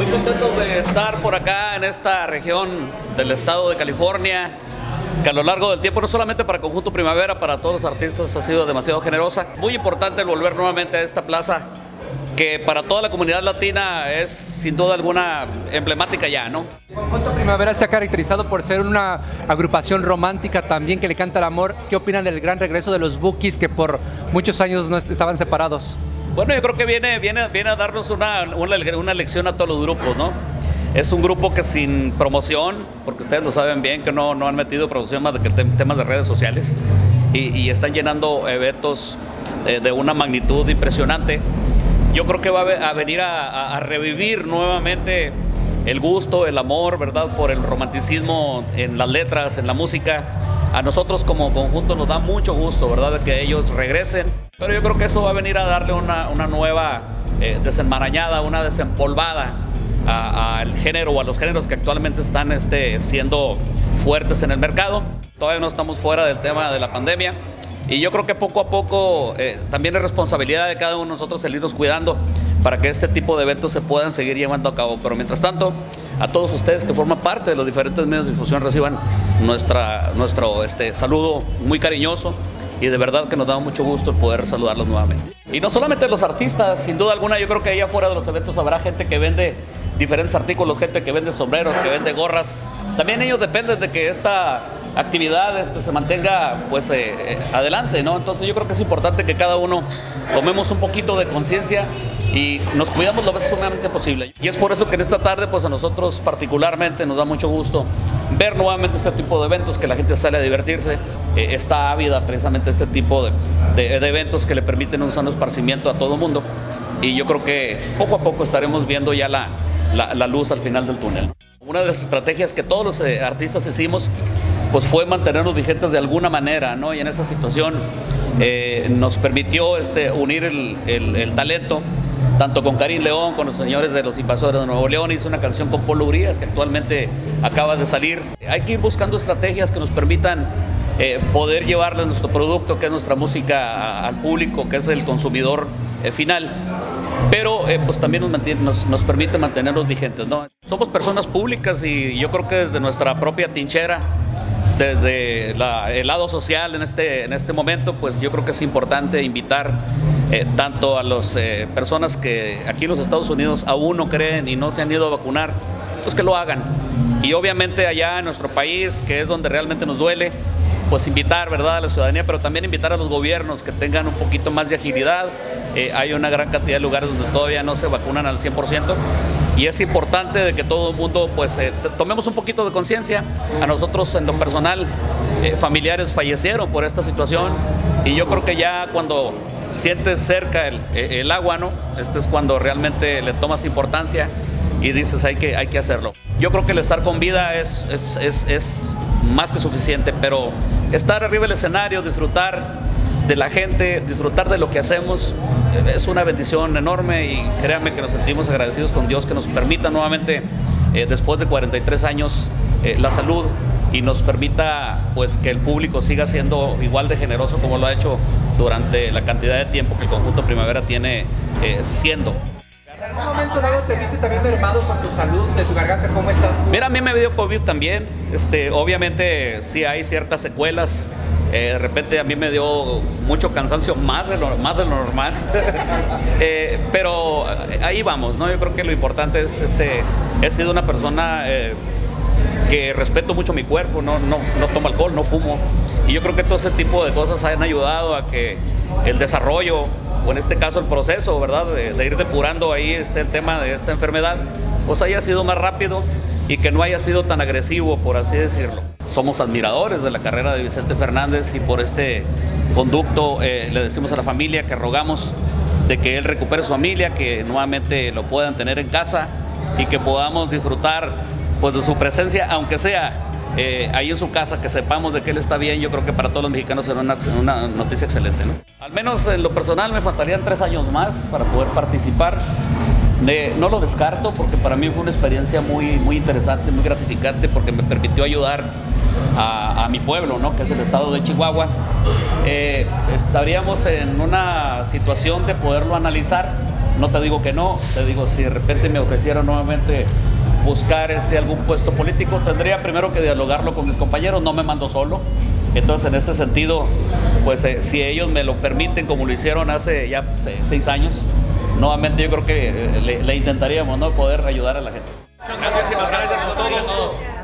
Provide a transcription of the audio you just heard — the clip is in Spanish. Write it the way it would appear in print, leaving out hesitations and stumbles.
Muy contentos de estar por acá en esta región del estado de California, que a lo largo del tiempo, no solamente para Conjunto Primavera, para todos los artistas ha sido demasiado generosa. Muy importante el volver nuevamente a esta plaza, que para toda la comunidad latina es sin duda alguna emblemática ya, ¿no? Conjunto Primavera se ha caracterizado por ser una agrupación romántica también que le canta el amor. ¿Qué opinan del gran regreso de los Bukis, que por muchos años no estaban separados? Bueno, yo creo que viene a darnos una lección a todos los grupos, ¿no? Es un grupo que sin promoción, porque ustedes lo saben bien, que no han metido promoción más de que temas de redes sociales, y están llenando eventos de una magnitud impresionante. Yo creo que va a venir a revivir nuevamente el gusto, el amor, ¿verdad?, por el romanticismo en las letras, en la música. A nosotros como conjunto nos da mucho gusto, ¿verdad?, de que ellos regresen. Pero yo creo que eso va a venir a darle una nueva desenmarañada, una desempolvada al género o a los géneros que actualmente están siendo fuertes en el mercado. Todavía no estamos fuera del tema de la pandemia. Y yo creo que poco a poco también es responsabilidad de cada uno de nosotros el irnos cuidando para que este tipo de eventos se puedan seguir llevando a cabo. Pero mientras tanto, a todos ustedes que forman parte de los diferentes medios de difusión reciban nuestro saludo muy cariñoso, y de verdad que nos da mucho gusto el poder saludarlos nuevamente. Y no solamente los artistas, sin duda alguna, yo creo que allá afuera de los eventos habrá gente que vende diferentes artículos, gente que vende sombreros, que vende gorras. También ellos dependen de que esta actividad se mantenga pues adelante, ¿no? Entonces yo creo que es importante que cada uno tomemos un poquito de conciencia y nos cuidamos lo más sumamente posible. Y es por eso que en esta tarde pues a nosotros particularmente nos da mucho gusto ver nuevamente este tipo de eventos, que la gente sale a divertirse, está ávida precisamente este tipo de eventos que le permiten un sano esparcimiento a todo el mundo, y yo creo que poco a poco estaremos viendo ya la luz al final del túnel. Una de las estrategias que todos los artistas hicimos pues fue mantenernos vigentes de alguna manera, ¿no? Y en esa situación nos permitió unir el talento, tanto con Karim León, con los señores de Los Invasores de Nuevo León. Hizo una canción con Polo Urias, que actualmente acaba de salir. Hay que ir buscando estrategias que nos permitan poder llevarle nuestro producto, que es nuestra música, al público, que es el consumidor final. Pero pues también nos permite mantenernos vigentes, ¿no? Somos personas públicas y yo creo que desde nuestra propia trinchera, desde el lado social en este momento, pues yo creo que es importante invitar tanto a las personas que aquí en los Estados Unidos aún no creen y no se han ido a vacunar, pues que lo hagan. Y obviamente allá en nuestro país, que es donde realmente nos duele, pues invitar, ¿verdad?, a la ciudadanía, pero también invitar a los gobiernos que tengan un poquito más de agilidad. Hay una gran cantidad de lugares donde todavía no se vacunan al 100%, y es importante de que todo el mundo pues tomemos un poquito de conciencia. A nosotros en lo personal, familiares fallecieron por esta situación, y yo creo que ya cuando sientes cerca el agua, ¿no?, es cuando realmente le tomas importancia y dices hay que hacerlo. Yo creo que el estar con vida es más que suficiente, pero estar arriba del escenario, disfrutar de la gente, disfrutar de lo que hacemos, es una bendición enorme, y créanme que nos sentimos agradecidos con Dios que nos permita nuevamente, después de 43 años, la salud, y nos permita pues que el público siga siendo igual de generoso como lo ha hecho durante la cantidad de tiempo que el Conjunto Primavera tiene siendo. ¿En algún momento dado te viste también mermado con tu salud, de tu garganta? ¿Cómo estás? Mira, a mí me dio COVID también. Obviamente sí hay ciertas secuelas. De repente a mí me dio mucho cansancio, más de lo normal. Pero ahí vamos, ¿no? Yo creo que lo importante es, he sido una persona que respeto mucho mi cuerpo, no tomo alcohol, no fumo. Y yo creo que todo ese tipo de cosas han ayudado a que el desarrollo, o en este caso el proceso, ¿verdad?, de ir depurando ahí el tema de esta enfermedad, pues haya sido más rápido y que no haya sido tan agresivo, por así decirlo. Somos admiradores de la carrera de Vicente Fernández, y por este conducto le decimos a la familia que rogamos de que él recupere su familia, que nuevamente lo puedan tener en casa y que podamos disfrutar pues de su presencia, aunque sea ahí en su casa, que sepamos de que él está bien. Yo creo que para todos los mexicanos será una noticia excelente, ¿no? Al menos en lo personal me faltarían 3 años más para poder participar. No lo descarto, porque para mí fue una experiencia muy interesante, muy gratificante, porque me permitió ayudar a mi pueblo, ¿no?, que es el estado de Chihuahua. Estaríamos en una situación de poderlo analizar no te digo que no, te digo, si de repente me ofrecieran nuevamente buscar algún puesto político, tendría primero que dialogarlo con mis compañeros, no me mando solo. Entonces, en ese sentido, pues si ellos me lo permiten, como lo hicieron hace ya 6 años, nuevamente yo creo que le intentaríamos, ¿no?, poder ayudar a la gente. Muchísimas gracias a todos.